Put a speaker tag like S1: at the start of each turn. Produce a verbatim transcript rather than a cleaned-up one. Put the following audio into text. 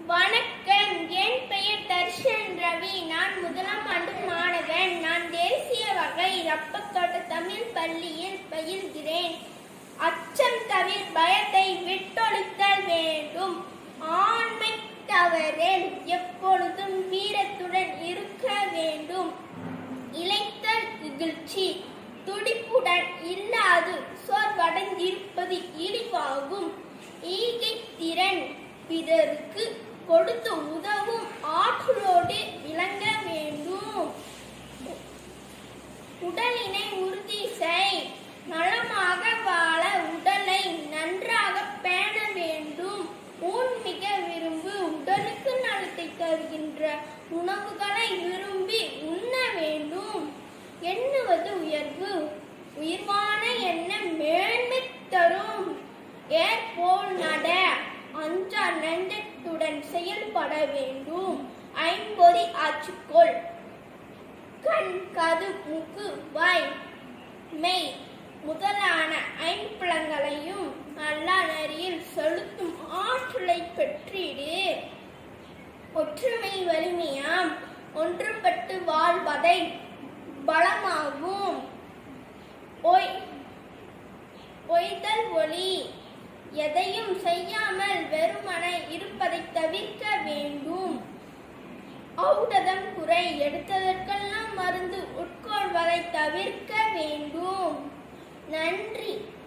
S1: வணக்கம். என் பெயர் தர்ஷன் ரவி. நான் முதலாம் ஆண்டு மாணவன். நான் தேசிய வகை ரப்பத்தோட்ட தமிழ் பள்ளியில் பயில்கிறேன். அச்சம் தவிர பயத்தை விட்டொழித்தல் வேண்டும். ஆண்மை தவறில் எப்பொழுதும் வீரத்துடன் இருக்க வேண்டும். இளைத்தல் இகழ்ச்சி துடிப்புடன் இல்லாது சோர்வடைந்திருப்பது இழிவாகும். ஈகை திறன் பிறருக்கு கொடுத்து உதவும் ஆற்றலோடு விளங்க வேண்டும். உடலினை உறுதி செய். நலமாக வாழ உடலை நன்றாக பேண வேண்டும். ஊன் மிக விரும்பு. உடலுக்கு நலத்தை தருகின்ற உணவுகளை விரும்பி உண்ண வேண்டும். எண்ணுவது உயர்வு. உயர்வான எண்ணம் மேன்மை தரும். ஏற்போல் நட. அஞ்சா நெஞ்சத்துடன் செயல்பட வேண்டும். ஐம்பொறி ஆச்சுக்கொள். கண், காது, மூக்கு, வாய், மெய் முதலான ஐம்புலங்களையும் நல்ல நெறியில் செலுத்தும் ஆற்றலை பெற்றிடு. ஒற்றுமை வலிமையாம். ஒன்றுபட்டு வாழ்வதை பலமாகும். ஒய்தல் ஒளி. எதையும் செய்யாமல் வெறுமனை இருப்பதை தவிர்க்க வேண்டும். ஔடதம் குறை. எடுத்ததற்கெல்லாம் மருந்து உட்கொள்வதை தவிர்க்க வேண்டும். நன்றி.